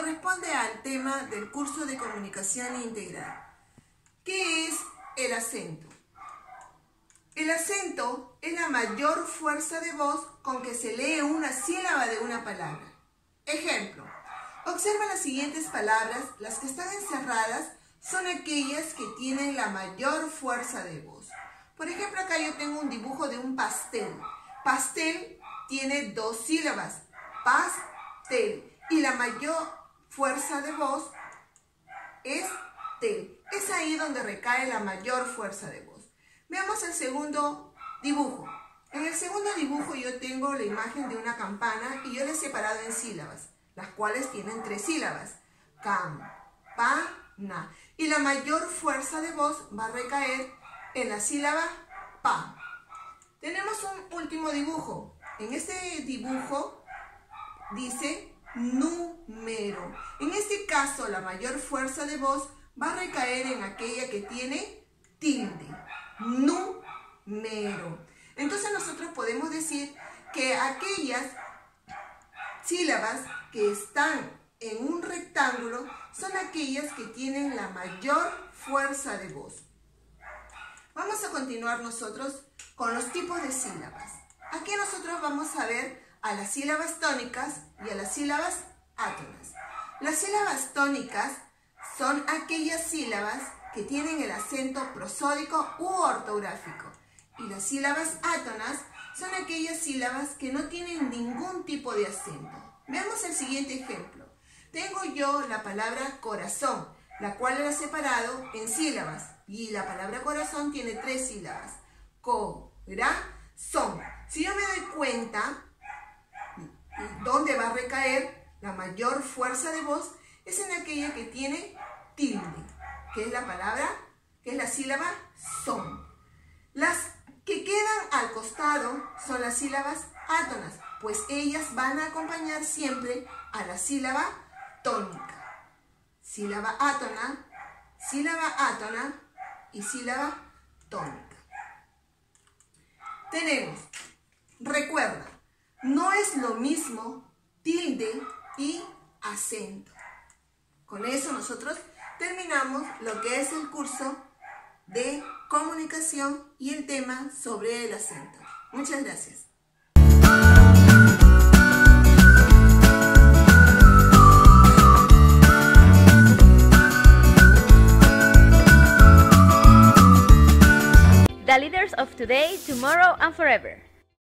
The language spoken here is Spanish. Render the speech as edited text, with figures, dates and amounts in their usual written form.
corresponde al tema del curso de comunicación integral. ¿Qué es el acento? El acento es la mayor fuerza de voz con que se lee una sílaba de una palabra. Ejemplo, observa las siguientes palabras, las que están encerradas son aquellas que tienen la mayor fuerza de voz. Por ejemplo, acá yo tengo un dibujo de un pastel. Pastel tiene dos sílabas, pastel, y la mayor fuerza de voz es tel. Es ahí donde recae la mayor fuerza de voz. Veamos el segundo dibujo. En el segundo dibujo yo tengo la imagen de una campana y yo la he separado en sílabas, las cuales tienen 3 sílabas. Campana. Y la mayor fuerza de voz va a recaer en la sílaba pa. Tenemos un último dibujo. En este dibujo dice número. En este caso, la mayor fuerza de voz va a recaer en aquella que tiene tilde. Número. Entonces nosotros podemos decir que aquellas sílabas que están en un rectángulo son aquellas que tienen la mayor fuerza de voz. Vamos a continuar nosotros con los tipos de sílabas. Aquí nosotros vamos a ver a las sílabas tónicas y a las sílabas átonas. Las sílabas tónicas son aquellas sílabas que tienen el acento prosódico u ortográfico. Y las sílabas átonas son aquellas sílabas que no tienen ningún tipo de acento. Veamos el siguiente ejemplo. Tengo yo la palabra corazón, la cual la he separado en sílabas. Y la palabra corazón tiene 3 sílabas. Corazón. Si yo me doy cuenta, ¿dónde va a recaer la mayor fuerza de voz? Es en aquella que tiene tilde, que es la palabra, que es la sílaba son. Las que quedan al costado son las sílabas átonas, pues ellas van a acompañar siempre a la sílaba tónica. Sílaba átona y sílaba tónica. Tenemos, recuerda, no es lo mismo tilde y acento. Con eso nosotros terminamos lo que es el curso de comunicación y el tema sobre el acento. Muchas gracias. The leaders of today, tomorrow, and forever.